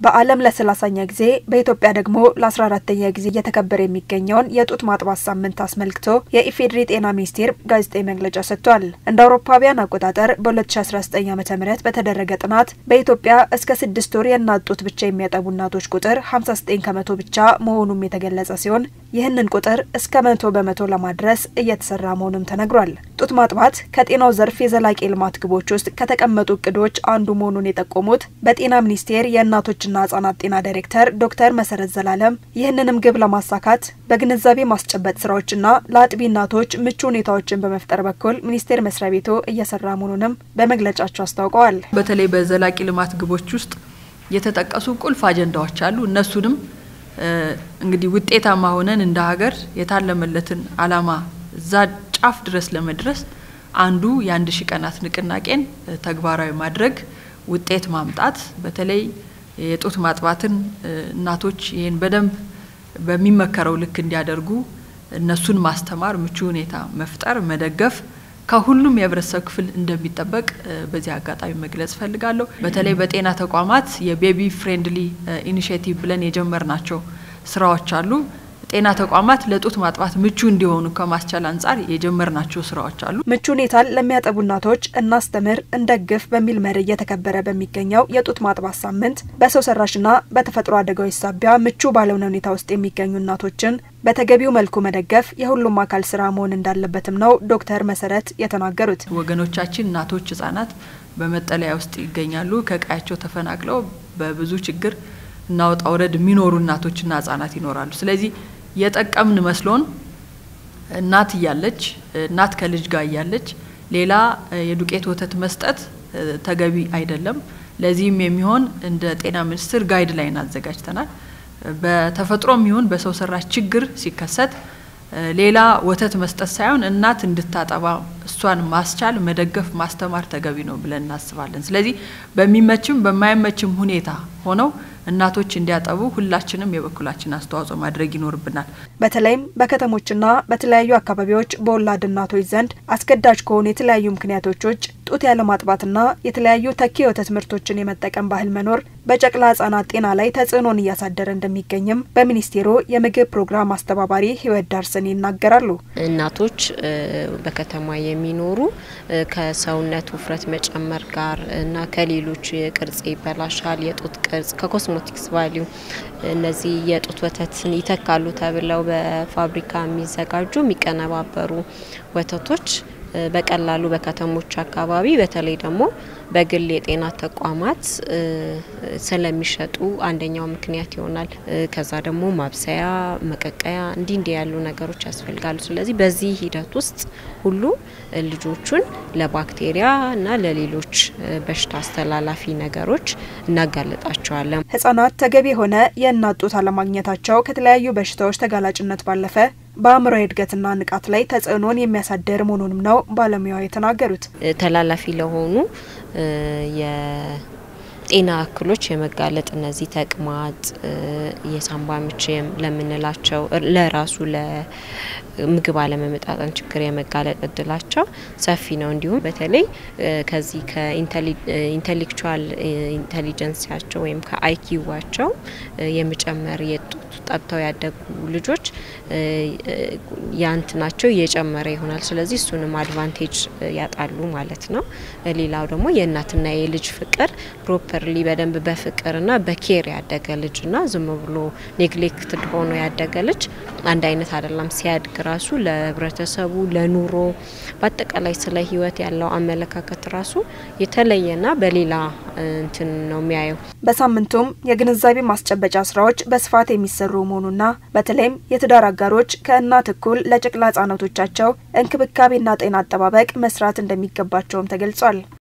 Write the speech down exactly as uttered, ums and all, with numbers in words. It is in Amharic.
በዓለም ለ30ኛ ጊዜ በኢትዮጵያ ደግሞ ለ14ኛ ጊዜ እየተከበረ የሚገኘውን የጡት ማጥባት ሳምንት አስመልክቶ የኢፌዴሪ ጤና ሚኒስቴር ጋዜጣዊ መግለጫ ሰጥቷል። እንደ አውሮፓውያን አቆጣጠር በ2019 ዓ.ም በተደረገ ጥናት በኢትዮጵያ እስከ ስድስት ወር የእናት ጡት ብቻ የሚያጠቡ እናቶች ቁጥር ሃምሳ ዘጠኝ ከመቶ ብቻ መሆኑም የተገለጸ ሲሆን ይህንን ቁጥር እስከ መቶ በመቶ ለማድረስ እየተሰራ መሆኑም ተነግሯል። ጡት ማጥባት ከጤናው ዘርፍ የዘላቂ ልማት ግቦች ውስጥ ከተቀመጡ እቅዶች አንዱ መሆኑን የጠቆሙት በጤና ሚኒስቴር የእናቶችና ህጻናት ጤና ዳይሬክተር ዶክተር መሰረት ዘላለም ይህንንም ግብ ለማሳካት በግንዛቤ ማስጨበጥ ስራዎችና ለአጥቢ እናቶች ምቹ ሁኔታዎችን በመፍጠር በኩል ሚኒስቴር መስሪያ ቤቱ እየሰራ መሆኑንም በመግለጫቸው አስታውቀዋል። በተለይ በዘላቂ ልማት ግቦች ውስጥ የተጠቀሱ ቁልፍ አጀንዳዎች አሉ። እነሱንም እንግዲህ ውጤታማ ሆነን እንደ ሀገር የታለመለትን አላማ እዛ ጫፍ ድረስ ለመድረስ አንዱ የአንድ ሺህ ቀናት ንቅናቄን ተግባራዊ ማድረግ ውጤት ማምጣት በተለይ የጡት ማጥባትን እናቶች ይሄን በደንብ በሚመከረው ልክ እንዲያደርጉ እነሱን ማስተማር ምቹ ሁኔታ መፍጠር መደገፍ ከሁሉም የህብረተሰብ ክፍል እንደሚጠበቅ በዚህ አጋጣሚ መግለጽ ፈልጋለሁ። በተለይ በጤና ተቋማት የቤቢ ፍሬንድሊ ኢኒሺዬቲቭ ብለን የጀመርናቸው ስራዎች አሉ። ጤና ተቋማት ለጡት ማጥባት ምቹ እንዲሆኑ ከማስቻል አንፃር የጀመርናቸው ስራዎች አሉ። ምቹ ሁኔታን ለሚያጠቡ እናቶች እናስተምር እንደግፍ በሚል መሪ እየተከበረ በሚገኘው የጡት ማጥባት ሳምንት በሰው ሰራሽና በተፈጥሮ አደጋዎች ሳቢያ ምቹ ባልሆነ ሁኔታ ውስጥ የሚገኙ እናቶችን በተገቢው መልኩ መደገፍ የሁሉም አካል ስራ መሆን እንዳለበትም ነው ዶክተር መሰረት የተናገሩት። ወገኖቻችን እናቶች ህጻናት በመጠለያ ውስጥ ይገኛሉ። ከቀያቸው ተፈናቅለው በብዙ ችግር እናውጣ ወረድ የሚኖሩ እናቶችና ህጻናት ይኖራሉ። ስለዚህ የጠቀምን መስሎን እናት ያለች እናት ከልጅ ጋር ያለች ሌላ የዱቄት ወተት መስጠት ተገቢ አይደለም። ለዚህም የሚሆን እንደ ጤና ሚኒስቴር ጋይድላይን አዘጋጅተናል። በተፈጥሮም ይሁን በሰው ሰራሽ ችግር ሲከሰት ሌላ ወተት መስጠት ሳይሆን እናት እንድታጠባ እሷን ማስቻል መደገፍ ማስተማር ተገቢ ነው ብለን እናስባለን። ስለዚህ በሚመችም በማይመችም ሁኔታ ሆነው እናቶች እንዲያጠቡ ሁላችንም የበኩላችን አስተዋጽኦ ማድረግ ይኖርብናል። በተለይም በከተሞችና በተለያዩ አካባቢዎች በወላድ እናቶች ዘንድ አስገዳጅ ከሆኑ የተለያዩ ምክንያቶች ውጭ ጡት ያለ ማጥባትና የተለያዩ ተኪ ወተት ምርቶችን የመጠቀም ባህል መኖር በጨቅላ ህጻናት ጤና ላይ ተጽዕኖን እያሳደረ እንደሚገኝም በሚኒስቴሩ የምግብ ፕሮግራም አስተባባሪ ህይወት ዳርሰን ይናገራሉ። እናቶች በከተማ የሚኖሩ ከሰውነት ውፍረት መጨመር ጋር እና ከሌሎች የቅርጽ ይበላሻል የጡት ቅርጽ ከኮስሞቲክስ ቫልዩ እነዚህ የጡት ወተትን ይተካሉ ተብለው በፋብሪካ የሚዘጋጁ የሚቀነባበሩ ወተቶች በቀላሉ በከተሞች አካባቢ በተለይ ደግሞ በግል የጤና ተቋማት ስለሚሸጡ አንደኛው ምክንያት ይሆናል። ከዛ ደግሞ ማብሰያ መቀቀያ እንዲ እንዲ ያሉ ነገሮች ያስፈልጋሉ። ስለዚህ በዚህ ሂደት ውስጥ ሁሉ ልጆቹን ለባክቴሪያ እና ለሌሎች በሽታ አስተላላፊ ነገሮች እናጋለጣቸዋለን። ህጻናት ተገቢ ሆነ የእናት ጡት አለማግኘታቸው ከተለያዩ በሽታዎች ተጋላጭነት ባለፈ በአእምሮ እድገትና ንቃት ላይ ተጽዕኖን የሚያሳድር መሆኑንም ነው ባለሙያው የተናገሩት። ተላላፊ ለሆኑ የጤና እክሎች የመጋለጥ እነዚህ ተቅማጥ የሳምባ ምች ለምንላቸው ለራሱ ለምግብ አለመመጣጠን ችግር የመጋለጥ እድላቸው ሰፊ ነው። እንዲሁም በተለይ ከዚህ ከኢንተሌክቹዋል ኢንተሊጀንሲያቸው ወይም ከአይኪዋቸው የመጨመር ጠብተው ያደጉ ልጆች ያንትናቸው እየጨመረ ይሆናል። ስለዚህ እሱንም አድቫንቴጅ ያጣሉ ማለት ነው። ሌላው ደግሞ የእናትና የልጅ ፍቅር ፕሮፐርሊ በደንብ በፍቅርና በኬር ያደገ ልጅና ዝም ብሎ ኔግሌክትድ ሆኖ ያደገ ልጅ አንድ አይነት አይደለም። ሲያድግ ራሱ ለህብረተሰቡ ለኑሮ በአጠቃላይ ስለ ህይወት ያለው አመለካከት ራሱ የተለየና በሌላ እንትን ነው የሚያየው። በሳምንቱም የግንዛቤ ማስጨበጫ ስራዎች በስፋት የሚሰሩ መሆኑና በተለይም የትዳር አጋሮች ከእናት እኩል ለጨቅላ ህጻናቶቻቸው እንክብካቤና ጤና አጠባበቅ መስራት እንደሚገባቸውም ተገልጿል።